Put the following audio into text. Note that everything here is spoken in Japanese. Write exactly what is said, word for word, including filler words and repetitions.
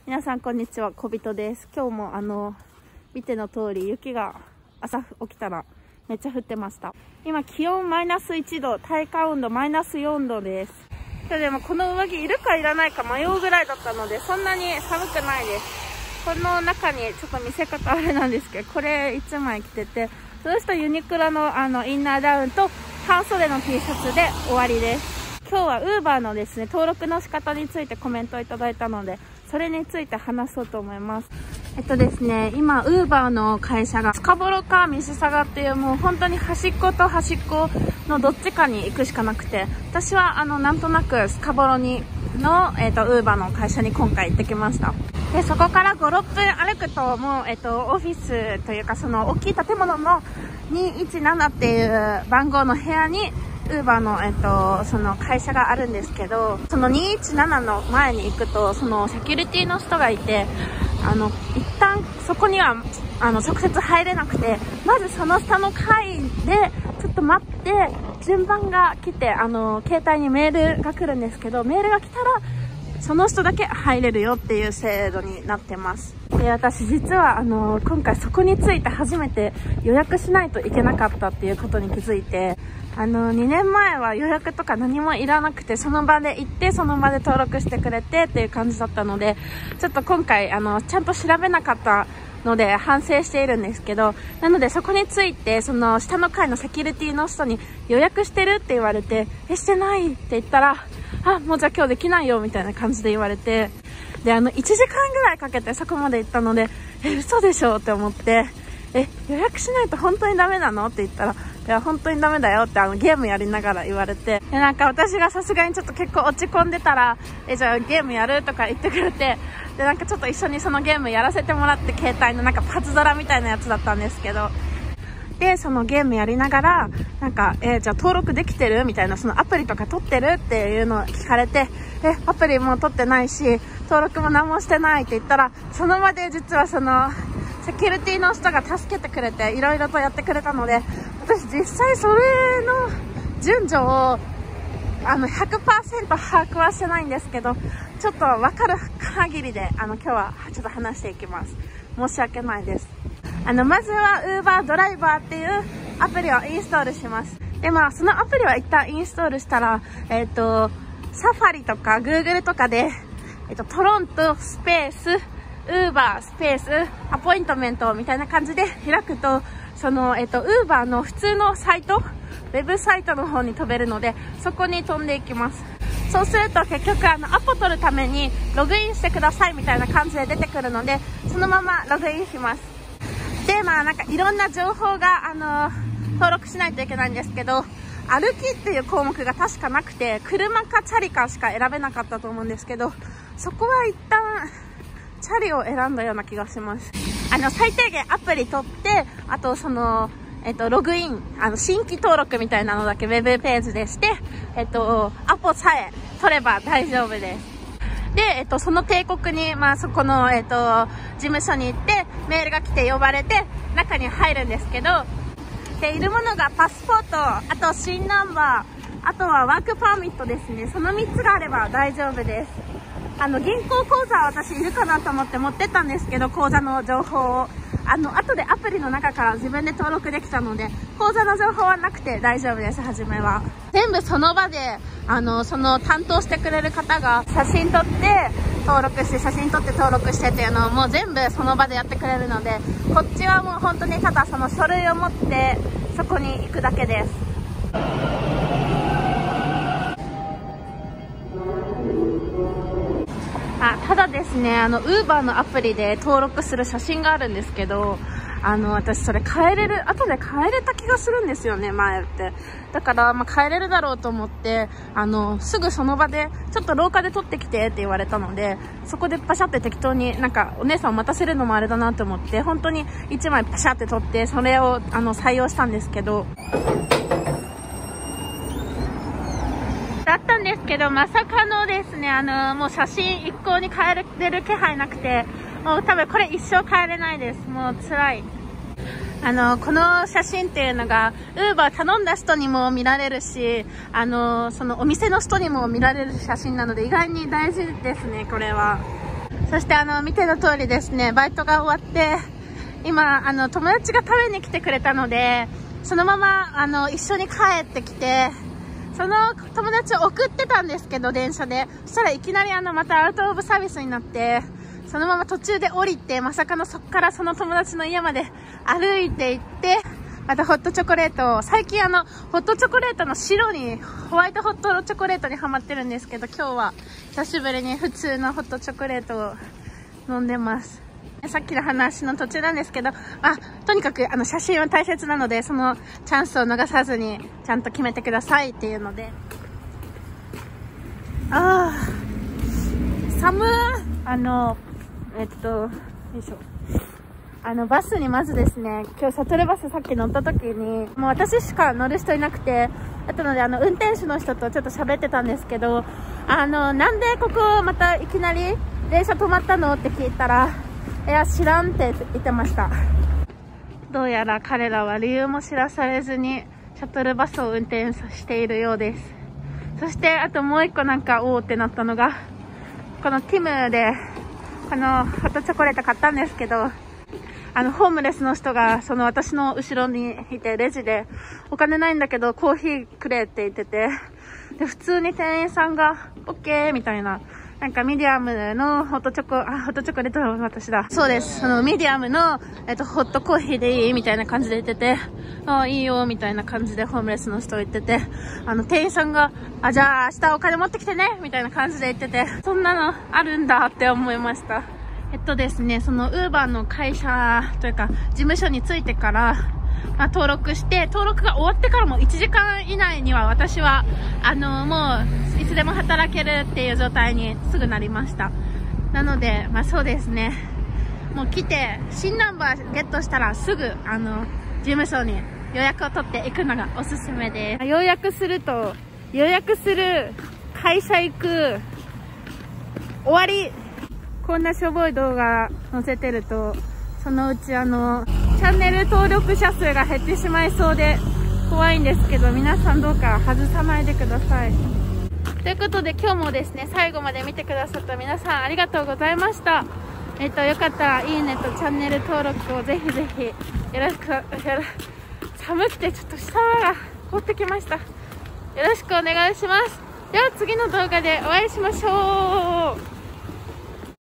皆さんこんにちは、小人です。今日もあの見ての通り雪が朝起きたらめっちゃ降ってました。今気温マイナスいちど、体感温度マイナスよんどです。今日でもこの上着いるかいらないか迷うぐらいだったので、そんなに寒くないです。この中にちょっと見せ方あれなんですけど、これいちまい着てて、その人ユニクロのあのインナーダウンと半袖の T シャツで終わりです。今日は Uber のですね、登録の仕方についてコメントをいただいたので、それについて話そうと思います。えっとですね、今 Uber の会社がスカボロかミシサガっていうもう本当に端っこと端っこのどっちかに行くしかなくて、私はあのなんとなくスカボロにの、えっと、Uber の会社に今回行ってきました。で、そこからご、ろっぷん歩くともう、えっと、オフィスというかその大きい建物のにいちななっていう番号の部屋にウーバーの、えっと、その会社があるんですけど、そのにいちななの前に行くと、そのセキュリティの人がいて、あの、一旦そこには、あの、直接入れなくて、まずその下の階で、ちょっと待って、順番が来て、あの、携帯にメールが来るんですけど、メールが来たら、その人だけ入れるよっていう制度になってます。で、私実はあの今回そこについて初めて予約しないといけなかったっていうことに気づいて、あのにねんまえは予約とか何もいらなくて、その場で行ってその場で登録してくれてっていう感じだったので、ちょっと今回あのちゃんと調べなかったので反省しているんですけど、なのでそこについてその下の階のセキュリティの人に予約してるって言われて、えしてないって言ったら、あ、もうじゃあ今日できないよみたいな感じで言われて、で、あのいちじかんぐらいかけてそこまで行ったので、え、嘘でしょって思って、え、予約しないと本当にダメなのって言ったら、いや、本当にダメだよってあのゲームやりながら言われて、で、なんか私がさすがにちょっと結構落ち込んでたら、え、じゃあゲームやるとか言ってくれて、で、なんかちょっと一緒にそのゲームやらせてもらって、携帯のなんかパズドラみたいなやつだったんですけど、で、そのゲームやりながら、なんか、えー、じゃあ登録できてるみたいな、そのアプリとか取ってるっていうのを聞かれて、え、アプリも取ってないし、登録も何もしてないって言ったら、その場で実はその、セキュリティの人が助けてくれて、いろいろとやってくれたので、私実際それの順序を、あの、ひゃくパーセント 把握はしてないんですけど、ちょっとわかる限りで、あの、今日はちょっと話していきます。申し訳ないです。あの、まずは Uber ドライバーっていうアプリをインストールします。で、まあ、そのアプリは一旦インストールしたら、えっと、サファリとか Google とかで、えっと、トロントスペース、Uber スペース、アポイントメントみたいな感じで開くと、その、えっと、Uber の普通のサイト、ウェブサイトの方に飛べるので、そこに飛んでいきます。そうすると結局あのアポ取るためにログインしてくださいみたいな感じで出てくるので、そのままログインします。で、まあなんかいろんな情報が、あのー、登録しないといけないんですけど、歩きっていう項目が確かなくて、車かチャリかしか選べなかったと思うんですけど、そこは一旦チャリを選んだような気がします。あの、最低限アプリ取って、あとその、えっと、ログイン、あの、新規登録みたいなのだけウェブページでして、えっと、アポさえ取れば大丈夫です。で、えっと、その帝国に、まあ、そこの、えっと、事務所に行って、メールが来て呼ばれて、中に入るんですけど、で、いるものがパスポート、あと、新ナンバー、あとはワークパーミットですね。そのみっつがあれば大丈夫です。あの、銀行口座は私いるかなと思って持ってったんですけど、口座の情報を。あの、後でアプリの中から自分で登録できたので、口座の情報はなくて大丈夫です、初めは。全部その場で、あの、その担当してくれる方が写真撮って登録して、写真撮って登録してっていうのをもう全部その場でやってくれるので、こっちはもう本当にただその書類を持ってそこに行くだけです。あ、ただですね、あの、Uber のアプリで登録する写真があるんですけど、あの、私それ変えれる、後で変えれた気がするんですよね、前って。だから、まあ、変えれるだろうと思って、あの、すぐその場で、ちょっと廊下で撮ってきてって言われたので、そこでパシャって適当に、なんか、お姉さんを待たせるのもあれだなと思って、本当にいちまいパシャって撮って、それを、あの、採用したんですけど、だったんですけど、まさかのですね、あの、もう写真一向に変えれる気配なくて、もう多分これ一生変えれないです。もう辛い。あの、この写真っていうのが、Uber 頼んだ人にも見られるし、あの、そのお店の人にも見られる写真なので、意外に大事ですね、これは。 そしてあの見ての通りですね、バイトが終わって今あの友達が食べに来てくれたので、そのままあの一緒に帰ってきて、その友達を送ってたんですけど、電車で。そしたらいきなりあのまたアウトオブサービスになって、そのまま途中で降りて、まさかのそっからその友達の家まで歩いて行って、またホットチョコレートを、最近あのホットチョコレートの白にホワイトホットチョコレートにハマってるんですけど、今日は久しぶりに普通のホットチョコレートを飲んでます。さっきの話の途中なんですけど、あ、とにかくあの写真は大切なので、そのチャンスを逃さずにちゃんと決めてくださいっていうので。あー、寒い。あの、えっと、よいしょ。あの、バスにまずですね、今日シャトルバスさっき乗った時に、もう私しか乗る人いなくて、あとのであの、運転手の人とちょっと喋ってたんですけど、あの、なんでここまたいきなり電車止まったのって聞いたら、いや、知らんって言ってました。どうやら彼らは理由も知らされずに、シャトルバスを運転しているようです。そして、あともう一個なんか、おーってなったのが、このティムで、このホットチョコレート買ったんですけど、あの、ホームレスの人が、その私の後ろにいて、レジで、お金ないんだけど、コーヒーくれって言ってて、で、普通に店員さんが、オッケーみたいな、なんかミディアムのホットチョコ、あ、ホットチョコレートは私だ。そうです。そのミディアムの、えっと、ホットコーヒーでいいみたいな感じで言ってて、あ、いいよ、みたいな感じでホームレスの人言ってて、あの、店員さんが、あ、じゃあ明日お金持ってきてねみたいな感じで言ってて、そんなのあるんだって思いました。えっとですね、そのウーバーの会社というか、事務所に着いてから、まあ、登録して、登録が終わってからもいちじかん以内には私は、あの、もう、いつでも働けるっていう状態にすぐなりました。なので、まあそうですね。もう来て、新ナンバーゲットしたらすぐ、あの、事務所に予約を取っていくのがおすすめです。予約すると、予約する、会社行く、終わり。こんなしょぼい動画載せてると、そのうちあの、チャンネル登録者数が減ってしまいそうで怖いんですけど、皆さんどうか外さないでください。ということで今日もですね、最後まで見てくださった皆さんありがとうございました。えっと、よかったらいいねとチャンネル登録をぜひぜひよろしく、よろ寒くてちょっと下が凍ってきました。よろしくお願いします。では次の動画でお会いしましょう。